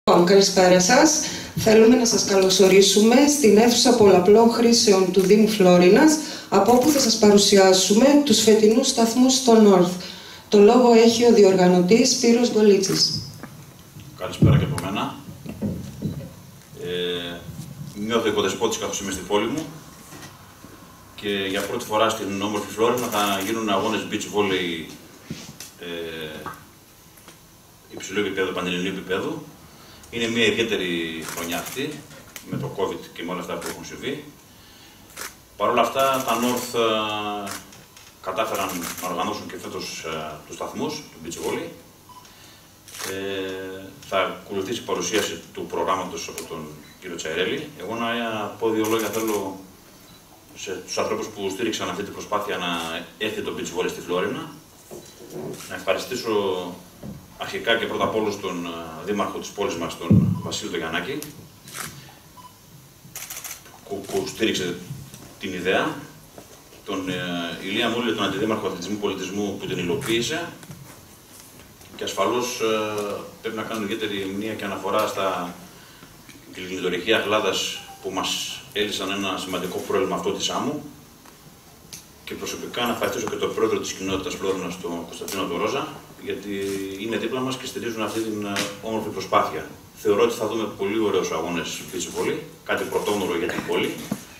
Καλησπέρα σας. Θέλουμε να σας καλωσορίσουμε στην αίθουσα πολλαπλών χρήσεων του Δήμου Φλόρινας, από όπου θα σας παρουσιάσουμε τους φετινούς σταθμούς στο North. Το λόγο έχει ο διοργανωτής Σπύρος Γκολίτσης. Καλησπέρα και από μένα. Νιώθω οικοδεσπότης καθώς είμαι στην πόλη μου και για πρώτη φορά στην όμορφη Φλόρινα θα γίνουν αγώνες beach volley υψηλού επίπεδου, πανελληνίου επίπεδου. Είναι μια ιδιαίτερη χρονιά αυτή, με το COVID και με όλα αυτά που έχουν συμβεί. Παρ' όλα αυτά, τα North κατάφεραν να οργανώσουν και φέτος τους σταθμούς του beach volley. Θα ακολουθήσει η παρουσίαση του προγράμματος από τον κύριο Τσαϊρέλη. Εγώ να πω δύο λόγια θέλω στους ανθρώπους που στήριξαν αυτή την προσπάθεια να έρθει το beach volley στη Φλόρινα. Να ευχαριστήσω αρχικά και πρώτα απ' όλους τον δήμαρχο της πόλης μας, τον Βασίλη τον Γιαννάκη, που στήριξε την ιδέα, τον Ηλία Μούλη, τον αντιδήμαρχο αθλητισμού πολιτισμού, που την υλοποίησε, και ασφαλώς πρέπει να κάνω ιδιαίτερη μνήμα και αναφορά στα κλινιτορυχεία Γλάδας που μας έλυσαν ένα σημαντικό πρόβλημα αυτό της άμμου, και προσωπικά να ευχαριστήσω και τον πρόεδρο της κοινότητας Φλόρινας, τον Κωνσταντίνο τον Ρόζα, γιατί είναι δίπλα μας και στηρίζουν αυτή την όμορφη προσπάθεια. Θεωρώ ότι θα δούμε πολύ ωραίους αγώνες beach volley, κάτι πρωτόγνωρο για την πόλη.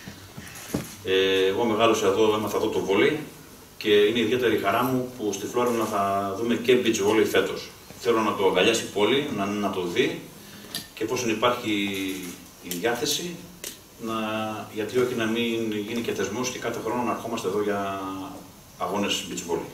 Εγώ μεγάλωσα εδώ, έμαθα εδώ το volley και είναι ιδιαίτερη χαρά μου που στη Φλόρινα θα δούμε και beach volley φέτος. Θέλω να το αγκαλιάσει η πόλη, να το δει και εφόσον υπάρχει η διάθεση, γιατί όχι να μην γίνει και θεσμός και κάθε χρόνο να ερχόμαστε εδώ για αγώνες beach volley.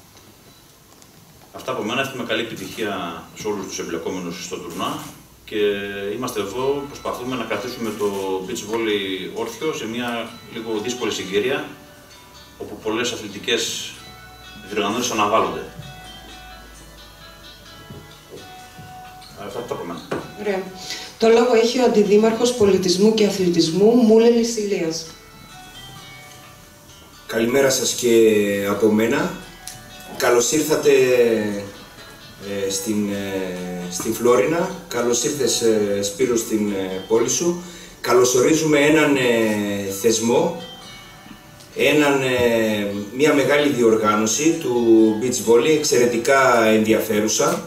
Αυτά από μένα, εύχομαι καλή επιτυχία σε όλους τους εμπλεκόμενους στο τουρνουά και είμαστε εδώ, προσπαθούμε να κρατήσουμε το beach volley όρθιο σε μια λίγο δύσκολη συγκυρία όπου πολλές αθλητικές διοργανώσεις αναβάλλονται. Αυτά από μένα. Ωραία. Το λόγο έχει ο Αντιδήμαρχος Πολιτισμού και Αθλητισμού, Μούλελης Ηλίας. Καλημέρα σας και από μένα. Καλώς ήρθατε στην Φλόρινα. Καλώς ήρθες, Σπύρο, στην πόλη σου. Καλωσορίζουμε έναν θεσμό, μια μεγάλη διοργάνωση του beach volley, εξαιρετικά ενδιαφέρουσα.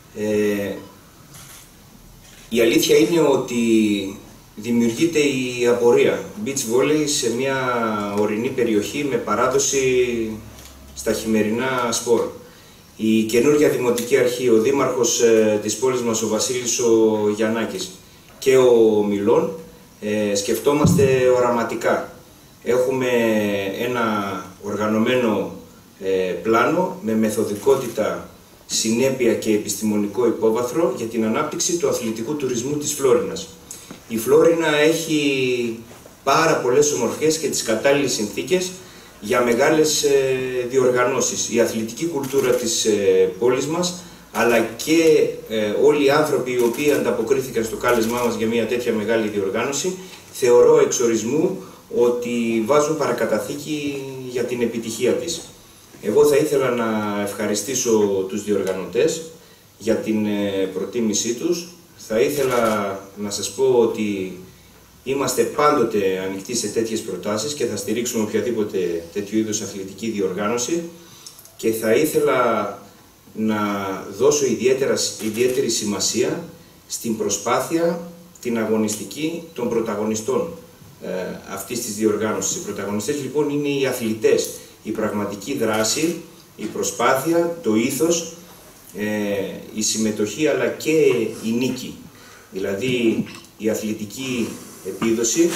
Η αλήθεια είναι ότι δημιουργείται η απορία. Beach volley σε μια ορεινή περιοχή με παράδοση στα χειμερινά σπορ. Η καινούργια Δημοτική Αρχή, ο Δήμαρχος της πόλης μας, ο Βασίλης ο Γιαννάκης και ο Μιλών, σκεφτόμαστε οραματικά. Έχουμε ένα οργανωμένο πλάνο με μεθοδικότητα, συνέπεια και επιστημονικό υπόβαθρο για την ανάπτυξη του αθλητικού τουρισμού της Φλόρινας. Η Φλόρινα έχει πάρα πολλές ομορφιές και τις κατάλληλες συνθήκες για μεγάλες διοργανώσεις. Η αθλητική κουλτούρα της πόλης μας, αλλά και όλοι οι άνθρωποι οι οποίοι ανταποκρίθηκαν στο κάλεσμά μας για μια τέτοια μεγάλη διοργάνωση, θεωρώ εξορισμού ότι βάζουν παρακαταθήκη για την επιτυχία της. Εγώ θα ήθελα να ευχαριστήσω τους διοργανωτές για την προτίμησή τους. Θα ήθελα να σας πω ότι είμαστε πάντοτε ανοιχτοί σε τέτοιες προτάσεις και θα στηρίξουμε οποιαδήποτε τέτοιου είδους αθλητική διοργάνωση, και θα ήθελα να δώσω ιδιαίτερη σημασία στην προσπάθεια την αγωνιστική των πρωταγωνιστών αυτής της διοργάνωσης. Οι πρωταγωνιστές λοιπόν είναι οι αθλητές, η πραγματική δράση, η προσπάθεια, το ήθος, η συμμετοχή αλλά και η νίκη. Δηλαδή η αθλητική επίδοση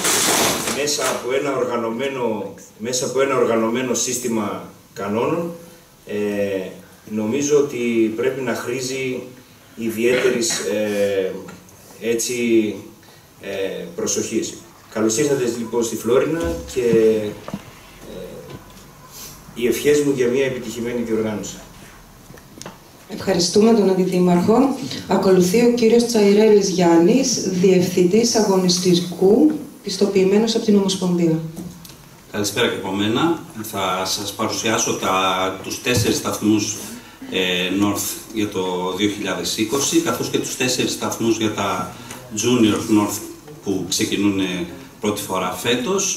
μέσα από ένα οργανωμένο σύστημα κανόνων, νομίζω ότι πρέπει να χρήζει ιδιαίτερης προσοχής. Καλώς ήρθατε λοιπόν στη Φλόρινα και οι ευχές μου για μια επιτυχημένη διοργάνωση. Ευχαριστούμε τον Αντιδήμαρχο. Ακολουθεί ο κύριος Τσαϊρέλης Γιάννης, Διευθυντής Αγωνιστικού, πιστοποιημένος από την Ομοσπονδία. Καλησπέρα και από μένα. Θα σας παρουσιάσω τους 4 σταθμούς North για το 2020, καθώς και τους 4 σταθμούς για τα Junior North που ξεκινούν πρώτη φορά φέτος.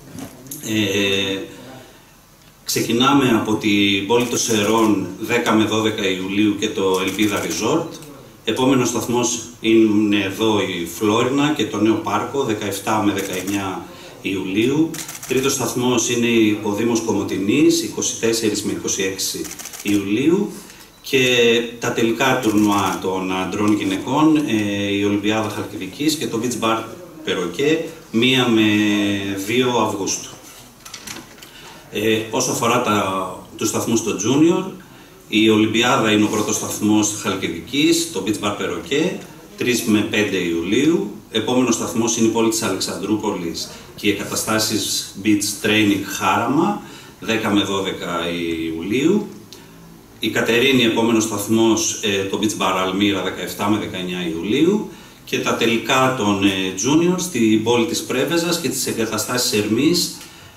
Ξεκινάμε από την πόλη των Σερών 10 με 12 Ιουλίου και το Ελπίδα Resort. Επόμενος σταθμός είναι εδώ η Φλόρινα και το νέο πάρκο 17 με 19 Ιουλίου. Τρίτος σταθμός είναι ο Δήμος Κομοτηνής 24 με 26 Ιουλίου. Και τα τελικά τουρνουά των αντρών γυναικών, η Ολυμπιάδα Χαλκιδικής και το Beach Bar Περοκέ 1 με 2 Αυγούστου. Όσο αφορά τους σταθμούς στο Junior, η Ολυμπιάδα είναι ο πρώτος σταθμός Χαλκιδικής, το Beach Bar Περοκέ, 3 με 5 Ιουλίου. Επόμενος σταθμός είναι η πόλη της Αλεξανδρούπολης και οι εγκαταστάσεις Beach Training Χάραμα, 10 με 12 Ιουλίου. Η Κατερίνη, επόμενος σταθμός, το Beach Bar Αλμύρα, 17 με 19 Ιουλίου. Και τα τελικά των Junior στην πόλη της Πρέβεζας και τις εγκαταστάσεις Ερμής,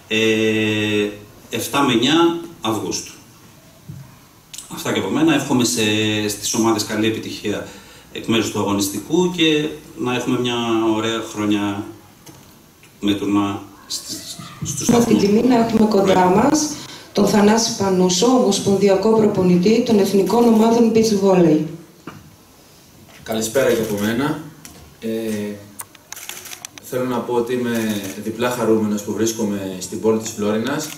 7 με 9 Αυγούστου. Αυτά και από μένα. Εύχομαι στις ομάδες καλή επιτυχία εκ μέρους του αγωνιστικού και να έχουμε μια ωραία χρονιά με τουρνουά στους σταθμούς. Με την τιμή να έχουμε κοντά μας τον Θανάση Πανούσο, ομοσπονδιακό προπονητή των εθνικών ομάδων beach volley. Καλησπέρα και από μένα. Θέλω να πω ότι είμαι διπλά χαρούμενος που βρίσκομαι στην πόλη της Φλόρινας,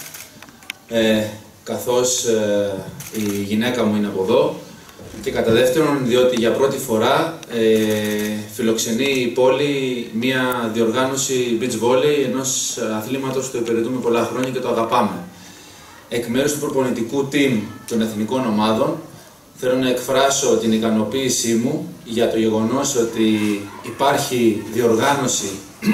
καθώς η γυναίκα μου είναι από εδώ, και κατά δεύτερον διότι για πρώτη φορά φιλοξενεί η πόλη μία διοργάνωση beach volley, ενός αθλήματος που υπηρετούμε πολλά χρόνια και το αγαπάμε. Εκ μέρους του προπονητικού team των εθνικών ομάδων θέλω να εκφράσω την ικανοποίησή μου για το γεγονός ότι υπάρχει διοργάνωση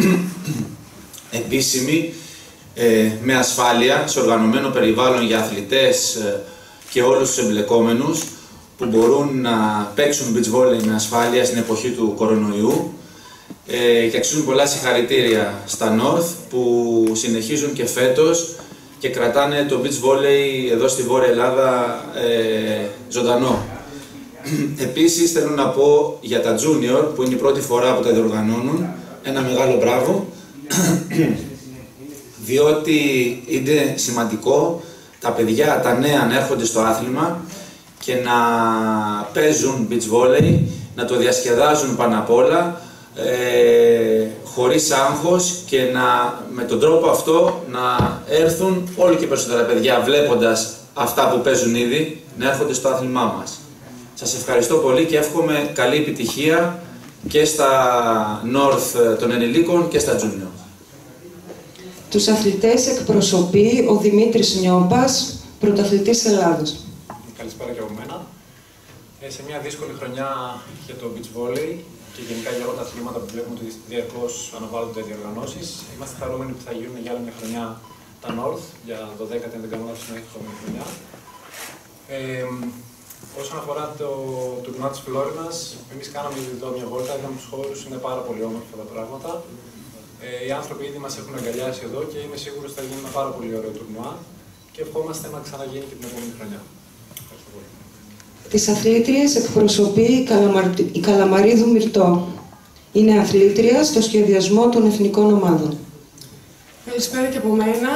επίσημη με ασφάλεια, σε οργανωμένο περιβάλλον για αθλητές και όλους τους εμπλεκόμενους που μπορούν να παίξουν beach volley με ασφάλεια στην εποχή του κορονοϊού, και αξίζουν πολλά συγχαρητήρια στα North που συνεχίζουν και φέτος και κρατάνε το beach volley εδώ στη Βόρεια Ελλάδα ζωντανό. Επίσης θέλω να πω για τα Junior που είναι η πρώτη φορά που τα διοργανώνουν ένα μεγάλο μπράβο, διότι είναι σημαντικό τα παιδιά, τα νέα να έρχονται στο άθλημα και να παίζουν beach volley, να το διασκεδάζουν πάνω απ' όλα, χωρίς άγχος, και με τον τρόπο αυτό να έρθουν όλο και περισσότερα παιδιά, βλέποντας αυτά που παίζουν ήδη, να έρχονται στο άθλημά μας. Σας ευχαριστώ πολύ και εύχομαι καλή επιτυχία και στα North των ενηλίκων και στα Junior. Τους αθλητές εκπροσωπεί ο Δημήτρης Νιώπας, πρωταθλητής Ελλάδος. Καλησπέρα και από μένα. Σε μια δύσκολη χρονιά για το beach volley και γενικά για όλα τα αθλήματα που βλέπουμε ότι διαρκώς αναβάλλονται διοργανώσεις, είμαστε χαρούμενοι που θα γίνουν για άλλη μια χρονιά τα North, για 12η, αν δεν κάνω λάθος, την επόμενη χρονιά. Όσον αφορά το τουρνουά της Φλόρινας, εμείς κάναμε ήδη εδώ μια βόλτα, είδαμε τους χώρους, είναι πάρα πολύ όμορφα τα πράγματα. Οι άνθρωποι ήδη μας έχουν αγκαλιάσει εδώ και είμαι σίγουρος ότι θα γίνει ένα πάρα πολύ ωραίο τουρνουά και ευχόμαστε να ξαναγίνει και την επόμενη χρονιά. Ευχαριστώ πολύ. Τις αθλήτριες εκπροσωπεί η Καλαμαρίδου Μυρτώ. Είναι αθλήτρια στο σχεδιασμό των εθνικών ομάδων. Καλησπέρα και από μένα.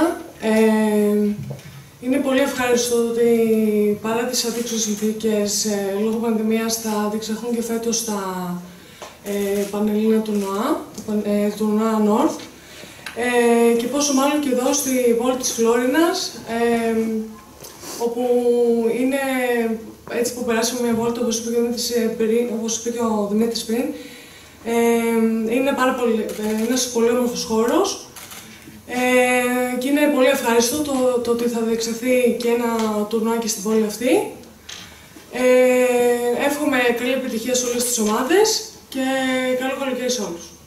Είναι πολύ ευχάριστο ότι παρά τις αδίξωες συνθήκες λόγω πανδημίας θα διεξαχθούν και φέτος τα πανελλήνια τουρνουά North, και πόσο μάλλον και εδώ στη πόλη της Φλόρινας, όπου είναι έτσι που περάσαμε μια βόλτα, όπως είπε και ο Δημήτρης πριν, είναι ένας πολύ όμορφος χώρος. Και είναι πολύ ευχαριστώ το ότι θα διεξαχθεί και ένα τουρνουά και στην πόλη αυτή. Εύχομαι καλή επιτυχία σε όλες τις ομάδες και καλό καλοκαίρι σε όλους.